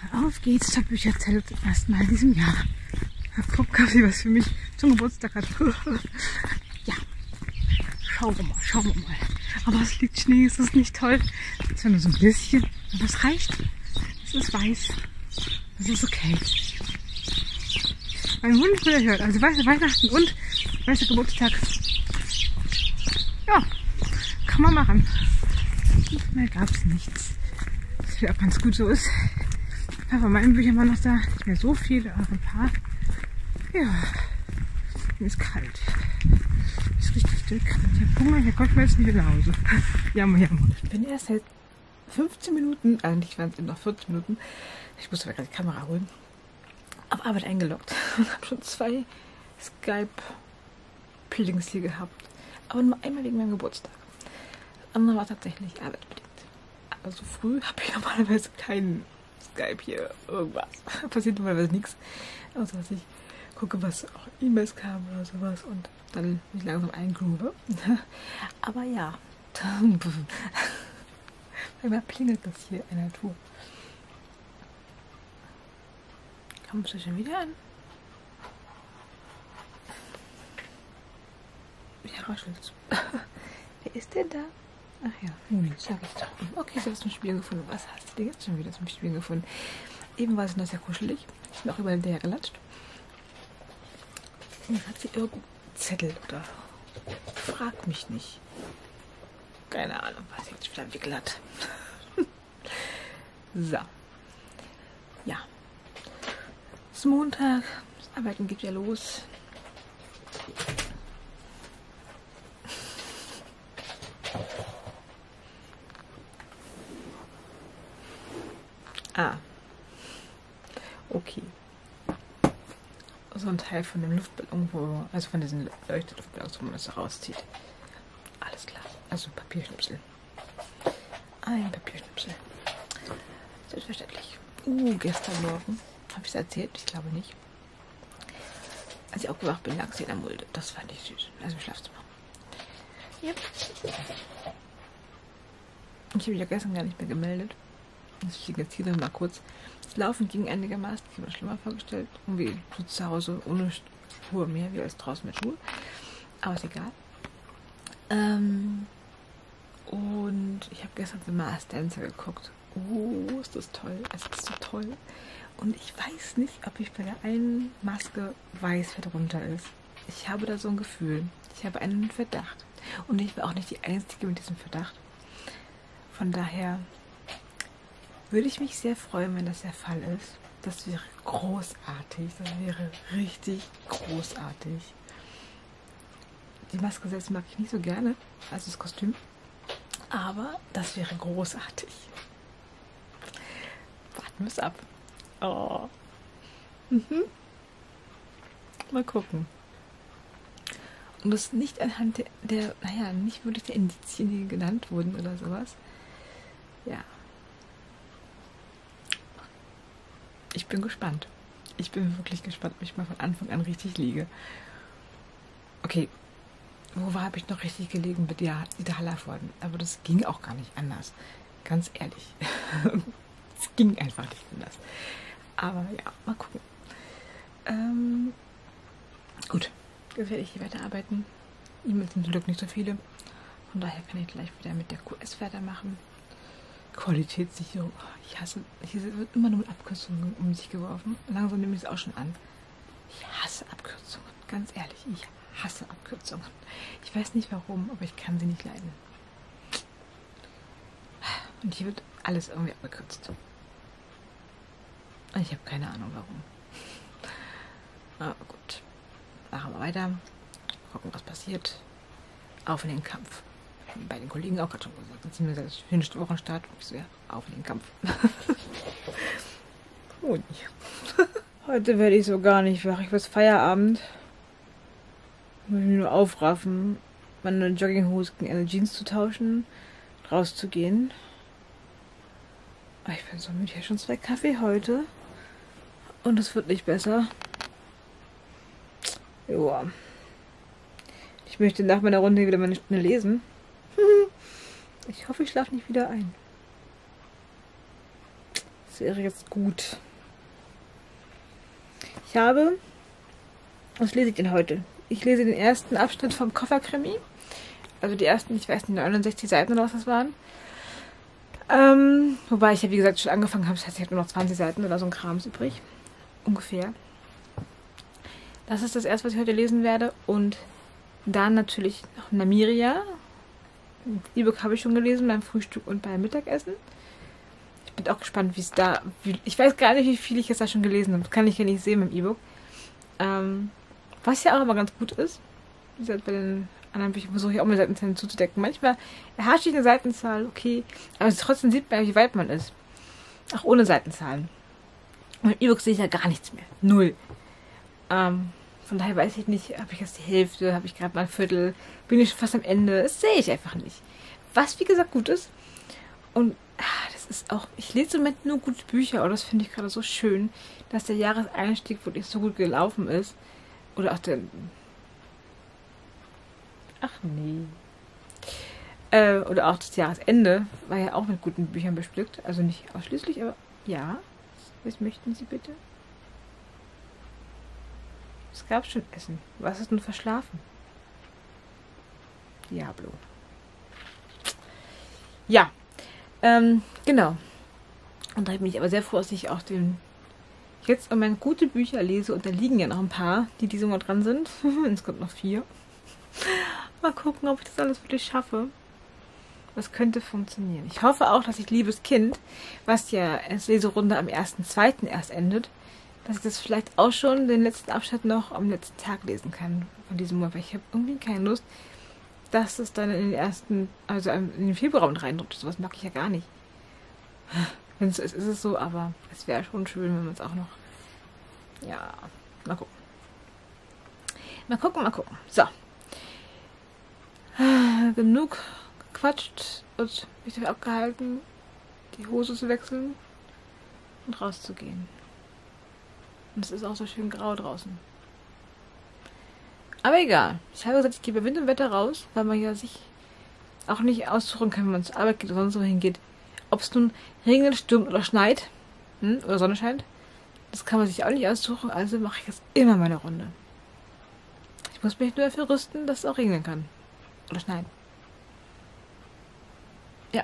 Auf geht's zur Bücherzelle zum ersten Mal in diesem Jahr. Kaffee, was für mich zum Geburtstag hat. Ja, schauen wir mal. Aber es liegt Schnee, es ist nicht toll. Es ist ja nur so ein bisschen, aber es reicht. Es ist weiß. Das ist okay. Mein Hund früher hört, also weiße Weihnachten und weißer Geburtstag. Ja, kann man machen. Mehr gab es nichts. Was ja auch ganz gut so ist. Ein paar von meinen Büchern waren noch da. Nicht mehr so viele, aber ein paar. Ja, mir ist kalt. Ist richtig dick. Ich habe Hunger, ich komme jetzt nicht wieder nach Hause. Jammer. Ich bin erst seit 15 Minuten, eigentlich waren es noch 40 Minuten. Ich musste gerade die Kamera holen. Auf Arbeit eingeloggt und habe schon 2 Skype-Plings hier gehabt. Aber nur einmal wegen meinem Geburtstag. Das andere war tatsächlich arbeitsbedingt. Aber so früh habe ich normalerweise keinen Skype hier. Irgendwas. Passiert normalerweise nichts. Außer dass ich gucke, was auch E-Mails kamen oder sowas und dann mich langsam eingroove. Aber ja. Einmal klingelt das hier in der Tour. Kommst du schon wieder an? Ja, raschelt's. Wer ist denn da? Ach ja, sag ich doch. Okay, ich habe es zum Spielen gefunden. Was hast du denn jetzt schon wieder zum Spielen gefunden? Eben war es noch sehr kuschelig. Ich bin auch überall hinterher gelatscht. Und jetzt hat sie irgendeinen Zettel oder frag mich nicht. Keine Ahnung, was sie jetzt wieder entwickelt hat. So. Ja. Es ist Montag. Das Arbeiten geht ja los. Ah. Okay. So ein Teil von dem Luftballon, also von diesen Leuchteluftballons, wo man das rauszieht. Alles klar. Also Papierschnipsel. Ein Papierschnipsel. Selbstverständlich. Gestern Morgen. Habe ich es erzählt? Ich glaube nicht. Als ich aufgewacht bin, lag sie in der Mulde. Das fand ich süß. Also im Schlafzimmer. Yep. Ich habe mich ja gestern gar nicht mehr gemeldet. Deswegen jetzt hier noch mal kurz. Das Laufen ging einigermaßen. Ich habe mir schlimmer vorgestellt. Irgendwie so zu Hause ohne Schuhe mehr, wie als draußen mit Schuhe. Aber ist egal. Und ich habe gestern The Masked Dancer geguckt. Oh, ist das toll. Es ist so toll. Und ich weiß nicht, ob ich bei der einen Maske weiß, wer darunter ist. Ich habe da so ein Gefühl. Ich habe einen Verdacht. Und ich war auch nicht die Einzige mit diesem Verdacht. Von daher würde ich mich sehr freuen, wenn das der Fall ist. Das wäre großartig. Das wäre richtig großartig. Die Maske selbst mag ich nicht so gerne, also das Kostüm. Aber das wäre großartig. Warten wir es ab. Oh. Mal gucken. Und das nicht anhand der, naja, nicht wirklich der Indizien, die genannt wurden oder sowas. Ja. Ich bin gespannt. Ich bin wirklich gespannt, ob ich mal von Anfang an richtig liege. Okay. Wo habe ich noch richtig gelegen? Mit Ida Hallervorden. Aber das ging auch gar nicht anders. Ganz ehrlich. Es ging einfach nicht anders. Aber ja, mal gucken. Gut. Jetzt werde ich hier weiterarbeiten. E-Mails sind zum Glück nicht so viele. Von daher kann ich gleich wieder mit der QS weitermachen. Qualitätssicherung. Ich hasse. Hier wird immer nur mit Abkürzungen um sich geworfen. Langsam nehme ich es auch schon an. Ich hasse Abkürzungen. Ganz ehrlich. Ich hasse Abkürzungen. Ich weiß nicht warum, aber ich kann sie nicht leiden. Und hier wird alles irgendwie abgekürzt. Und ich habe keine Ahnung warum. Aber gut. Machen wir weiter. Gucken, was passiert. Auf in den Kampf. Bei den Kollegen auch gerade schon gesagt. Dann ziehen wir das für Wochenstart. Ich so, ja, auf in den Kampf. Heute werde ich so gar nicht wach. Ich weiß Feierabend. Ich muss mich nur aufraffen, meine Jogginghose gegen eine Jeans zu tauschen, rauszugehen. Ich bin so müde. Ich habe schon 2 Kaffee heute. Und es wird nicht besser. Joa. Ich möchte nach meiner Runde wieder meine Stunde lesen. Ich hoffe, ich schlafe nicht wieder ein. Das wäre jetzt gut. Was lese ich denn heute? Ich lese den ersten Abschnitt vom Kofferkrimi. Also die ersten, ich weiß nicht, 69 Seiten oder was das waren. Wobei ich ja, wie gesagt, schon angefangen habe. Das heißt, ich habe nur noch 20 Seiten oder so ein Krams übrig. Ungefähr. Das ist das erste, was ich heute lesen werde. Und dann natürlich noch Namiria. E-Book habe ich schon gelesen beim Frühstück und beim Mittagessen. Ich bin auch gespannt, wie es da... ich weiß gar nicht, wie viel ich jetzt da schon gelesen habe. Das kann ich ja nicht sehen beim E-Book. Was ja auch immer ganz gut ist. Wie gesagt, bei den anderen Büchern versuche ich auch mal Seitenzahlen zuzudecken. Manchmal erhasche ich eine Seitenzahl, okay. Aber trotzdem sieht man, wie weit man ist. Auch ohne Seitenzahlen. Und im E-Book sehe ich ja gar nichts mehr. Null. Von daher weiß ich nicht, habe ich jetzt die Hälfte, habe ich gerade mal ein Viertel, bin ich schon fast am Ende. Das sehe ich einfach nicht. Was, wie gesagt, gut ist. Und das ist auch, ich lese im Moment nur gute Bücher, aber das finde ich gerade so schön, dass der Jahreseinstieg wirklich so gut gelaufen ist. Oder auch der... Ach nee. Oder auch das Jahresende war ja auch mit guten Büchern bestückt. Also nicht ausschließlich, aber ja. Was möchten Sie bitte? Es gab schon Essen. Was ist nun verschlafen? Diablo. Ja. Genau. Und da bin ich aber sehr froh, dass ich auch jetzt im Moment gute Bücher lese. Und da liegen ja noch ein paar, die diesem Mal dran sind. Insgesamt noch 4. Mal gucken, ob ich das alles wirklich schaffe. Das könnte funktionieren. Ich hoffe auch, dass ich Liebes Kind, was ja als Leserunde am 1.2. erst endet, dass ich das vielleicht auch schon den letzten Abschnitt noch am letzten Tag lesen kann von diesem Monat. Weil ich habe irgendwie keine Lust, dass es dann in den in den Februar mit reindrückt. Sowas mag ich ja gar nicht. Wenn es so ist, ist es so, aber es wäre schon schön, wenn man es auch noch... Ja, mal gucken. Mal gucken. So. Genug gequatscht und mich dafür abgehalten, die Hose zu wechseln und rauszugehen. Und es ist auch so schön grau draußen. Aber egal. Ich habe gesagt, ich gehe bei Wind und Wetter raus, weil man ja sich auch nicht aussuchen kann, wenn man zur Arbeit geht oder sonst wohin geht. Ob es nun regnet, stürmt oder schneit oder Sonne scheint, das kann man sich auch nicht aussuchen, also mache ich jetzt immer meine Runde. Ich muss mich nur dafür rüsten, dass es auch regnen kann. Oder schneien. Ja.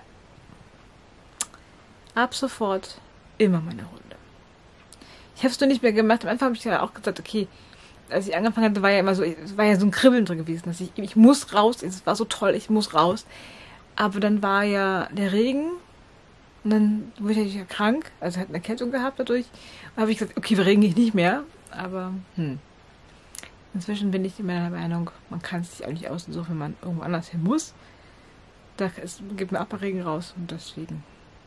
Ab sofort immer meine Runde. Ich habe es nur nicht mehr gemacht. Am Anfang habe ich ja auch gesagt, okay, als ich angefangen hatte, war ja so ein Kribbeln drin gewesen, dass ich muss raus. Es war so toll, ich muss raus. Aber dann war ja der Regen und dann wurde ich ja krank, also hatte eine Erkältung gehabt dadurch. Und habe ich gesagt, okay, wir regen ich nicht mehr. Aber inzwischen bin ich in meiner Meinung, man kann es sich auch nicht aussuchen, wenn man irgendwo anders hin muss. Da gibt man auch mal Regen raus und deswegen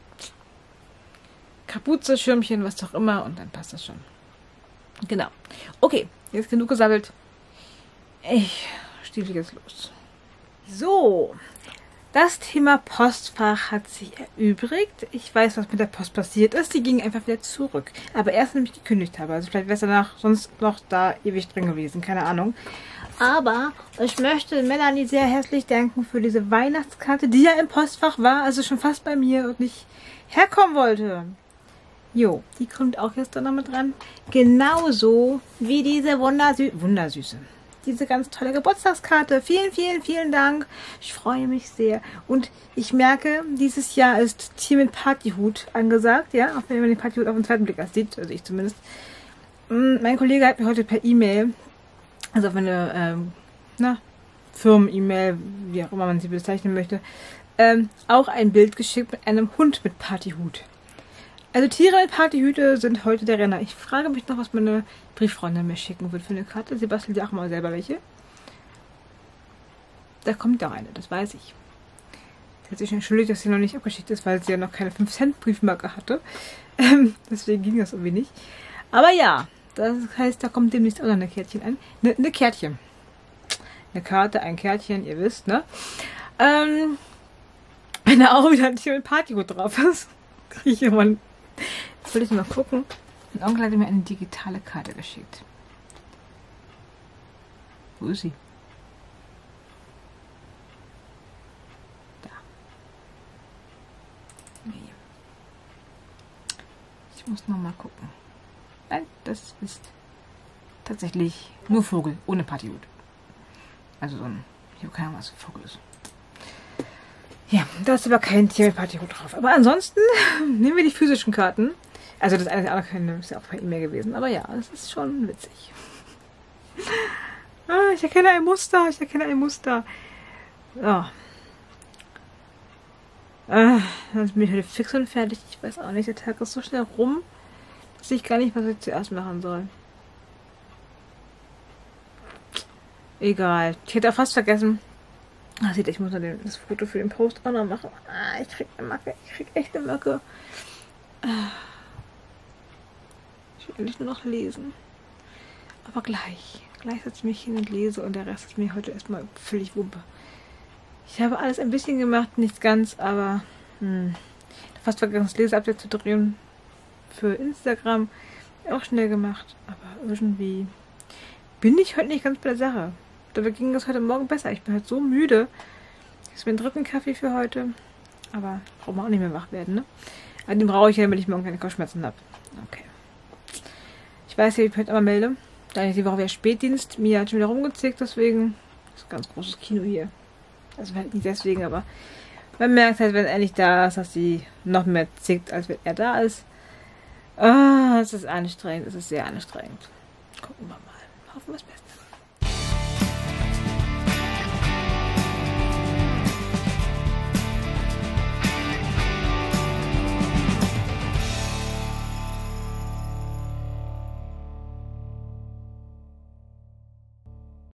Kapuze, Schirmchen, was auch immer und dann passt das schon. Genau. Okay, jetzt genug gesammelt. Ich stiefel jetzt los. So, das Thema Postfach hat sich erübrigt. Ich weiß, was mit der Post passiert ist. Die ging einfach wieder zurück. Aber erst nämlich gekündigt habe. Also vielleicht wäre es danach sonst noch da ewig drin gewesen. Keine Ahnung. Aber ich möchte Melanie sehr herzlich danken für diese Weihnachtskarte, die ja im Postfach war. Also schon fast bei mir und nicht herkommen wollte. Jo, die kommt auch jetzt da noch mit dran. Genauso wie diese wundersüße. Diese ganz tolle Geburtstagskarte. Vielen, vielen, vielen Dank. Ich freue mich sehr. Und ich merke, dieses Jahr ist Team mit Partyhut angesagt. Ja, auch wenn man den Partyhut auf den zweiten Blick erst sieht. Also ich zumindest. Mein Kollege hat mir heute per E-Mail, also auf eine Firmen-E-Mail, wie auch immer man sie bezeichnen möchte, auch ein Bild geschickt mit einem Hund mit Partyhut. Also Tiere mit Partyhüte sind heute der Renner. Ich frage mich noch, was meine Brieffreundin mir schicken wird für eine Karte. Sie bastelt ja auch mal selber welche. Da kommt ja eine, das weiß ich. Sie hat sich entschuldigt, dass sie noch nicht abgeschickt ist, weil sie ja noch keine 5-Cent-Briefmarke hatte. Deswegen ging das irgendwie nicht. Aber ja, das heißt, da kommt demnächst auch noch eine Kärtchen an. Eine Kärtchen. Eine Karte, ein Kärtchen, ihr wisst, ne? Wenn da auch wieder ein Tier mit Partyhut drauf ist, kriege ich immer... Jetzt will ich mal gucken. Mein Onkel hat mir eine digitale Karte geschickt. Wo ist sie? Da. Nee. Ich muss noch mal gucken. Nein, das ist tatsächlich nur Vogel, ohne Partyhut. Also so ein, ich habe keine Ahnung, was ein Vogel ist. Ja, da ist aber kein Tier mit Partyhut drauf. Aber ansonsten nehmen wir die physischen Karten. Also das eine ist ja auch per E-Mail gewesen. Aber ja, das ist schon witzig. Ich erkenne ein Muster. Ich erkenne ein Muster. So. Dann bin ich heute fix und fertig. Ich weiß auch nicht, der Tag ist so schnell rum, dass ich gar nicht, was ich zuerst machen soll. Egal. Ich hätte auch fast vergessen. Ach, seht ihr, ich muss noch das Foto für den Post auch noch machen. Ich krieg eine Macke. Ich krieg echt eine Macke. Ich will eigentlich nur noch lesen. Aber gleich. Gleich setze ich mich hin und lese und der Rest ist mir heute erstmal völlig Wumpe. Ich habe alles ein bisschen gemacht, nicht ganz, aber fast vergessen, das Leseupdate zu drehen für Instagram. Auch schnell gemacht, aber irgendwie bin ich heute nicht ganz bei der Sache. Dabei ging es heute Morgen besser. Ich bin halt so müde. Das ist mein dritten Kaffee für heute. Aber braucht man auch nicht mehr wach werden, ne? Aber den brauche ich ja, damit ich morgen keine Kopfschmerzen habe. Okay. Ich weiß ja, wie ich heute immer melde. Da ist die Woche wieder Spätdienst. Mia hat schon wieder rumgezickt, deswegen. Das ist ein ganz großes Kino hier. Also halt nicht deswegen, aber man merkt halt, wenn er nicht da ist, dass sie noch mehr zickt, als wenn er da ist. Es ist anstrengend. Es ist sehr anstrengend. Gucken wir mal. Hoffen wir das Beste.